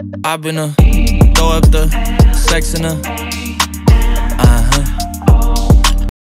I've been throw up the sex in her